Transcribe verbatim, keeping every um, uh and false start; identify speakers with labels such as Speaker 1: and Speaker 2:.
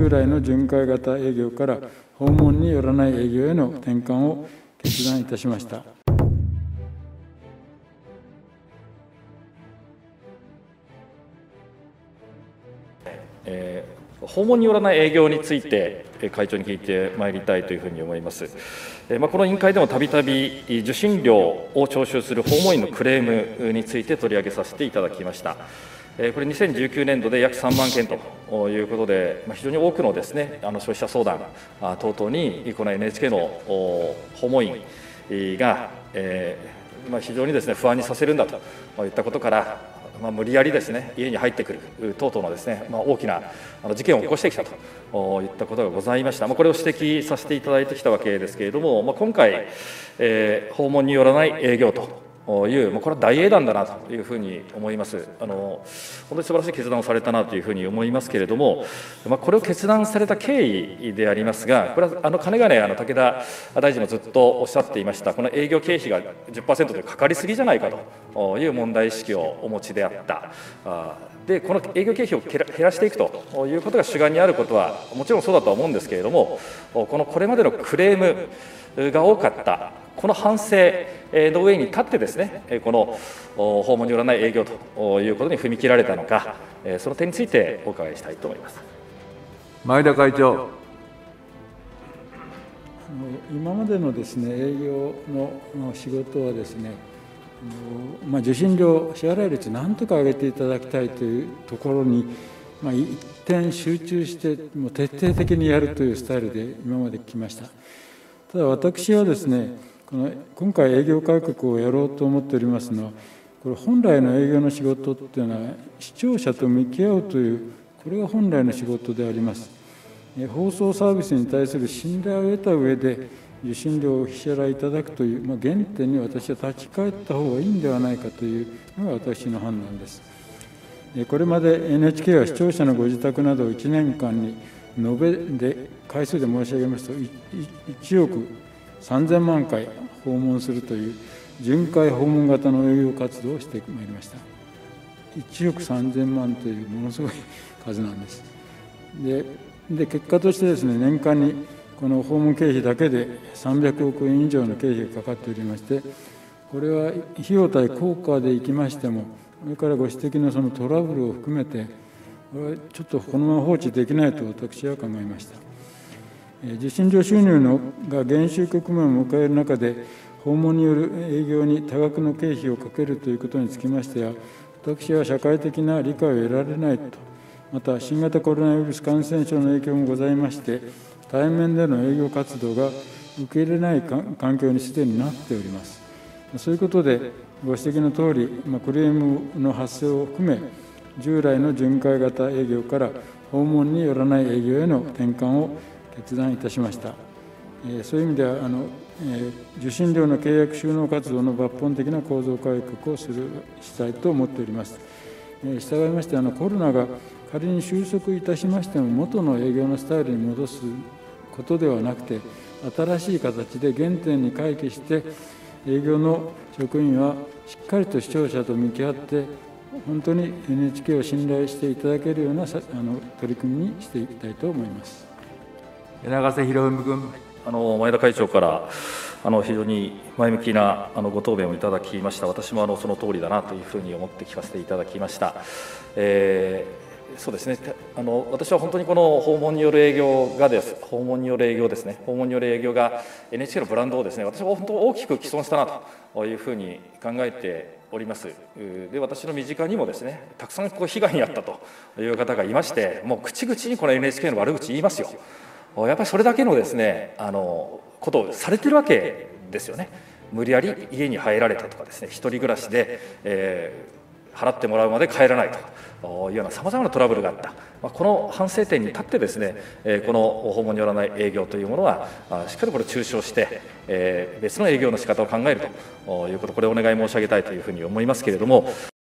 Speaker 1: 従来の巡回型営業から訪問によらない営業への転換を決断いたしました。
Speaker 2: えー、訪問によらない営業について会長に聞いてまいりたいというふうに思います。えーまあ、この委員会でもたびたび受信料を徴収する訪問員のクレームについて取り上げさせていただきました。えー、これにせんじゅうきゅうねんどで約さんまんけんということで、まあ、非常に多くのですね、あの消費者相談等々にこの エヌエイチケー の訪問員が、えーまあ、非常にですね不安にさせるんだといったことから、まあ、無理やりですね家に入ってくる等々のですね、まあ、大きなあの事件を起こしてきたといったことがございました。まあ、これを指摘させていただいてきたわけですけれども、まあ、今回、えー、訪問によらない営業という、もうこれは大英断だなというふうに思います。あの本当に素晴らしい決断をされたなというふうに思いますけれども、まあ、これを決断された経緯でありますが、これはあのかねがねあの武田大臣もずっとおっしゃっていました、この営業経費が じゅっパーセント でかかりすぎじゃないかという問題意識をお持ちであった。で、この営業経費を減らしていくということが主眼にあることはもちろんそうだとは思うんですけれども、このこれまでのクレームが多かった、この反省の上に立ってですね、この訪問によらない営業ということに踏み切られたのか、その点についてお伺いしたいと思います。
Speaker 1: 前田会長。今までのですね営業の仕事はですね、まあ、受信料支払い率なんとか上げていただきたいというところに、まあ、一点集中してもう徹底的にやるというスタイルで今まで来ました。ただ私はですね、この今回営業改革をやろうと思っておりますのは、これ本来の営業の仕事っていうのは視聴者と向き合うという、これが本来の仕事であります。放送サービスに対する信頼を得た上で受信料をお支払いいただくという、まあ、原点に私は立ち返った方がいいんではないかというのが私の判断です。これまで エヌエイチケー は視聴者のご自宅などをいちねんかんに延べで回数で申し上げますといちおくさんぜんまんかい訪問するという巡回訪問型の営業活動をしてまいりました。いちおくさんぜんまんというものすごい数なんです。でで結果としてですね、年間にこの訪問経費だけでさんびゃくおくえん以上の経費がかかっておりまして、これは費用対効果でいきましても、それからご指摘のそのトラブルを含めて、これはちょっとこのまま放置できないと私は考えました。受信料収入のが減収局面を迎える中で、訪問による営業に多額の経費をかけるということにつきましては、私は社会的な理解を得られないと、また新型コロナウイルス感染症の影響もございまして、対面での営業活動が受け入れない環境にすでになっております。そういうことで、ご指摘のとおり、クレームの発生を含め、従来の巡回型営業から訪問によらない営業への転換を決断いたしました。そういう意味ではあの受信料の契約収納活動の抜本的な構造改革をするしたいと思っております。従いましてあのコロナが仮に収束いたしましても、元の営業のスタイルに戻すことではなくて、新しい形で原点に回帰して営業の職員はしっかりと視聴者と向き合って本当に エヌエイチケー を信頼していただけるようなあの取り組みにしていきたいと思います。
Speaker 3: 柳瀬博文君。
Speaker 2: あの前田会長からあの非常に前向きなあのご答弁をいただきました。私もあのその通りだなというふうに思って聞かせていただきました。えー、そうですね、あの私は本当にこの訪問による営業がです訪問による営業ですね訪問による営業が エヌエイチケー のブランドをですね、私は本当大きく毀損したなというふうに考えております。で、私の身近にもですね、たくさんこう被害に遭ったという方がいまして、もう口々にこの エヌエイチケー の悪口言いますよ。やっぱりそれだけのですね、あのことをされてるわけですよね。無理やり家に入られたとかですね、一人暮らしで、えー、払ってもらうまで帰らないとかいうようなさまざまなトラブルがあった、まあ、この反省点に立ってですね、えー、この訪問によらない営業というものはしっかりこれを中止して、えー、別の営業の仕方を考えるということ、これをお願い申し上げたいというふうに思いますけれども。